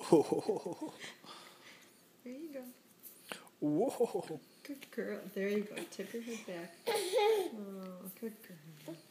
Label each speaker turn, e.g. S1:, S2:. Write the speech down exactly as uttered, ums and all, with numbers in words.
S1: Whoa.
S2: There you go.
S1: Whoa.
S2: Good girl. There you go. Tip your head back. Oh, good girl.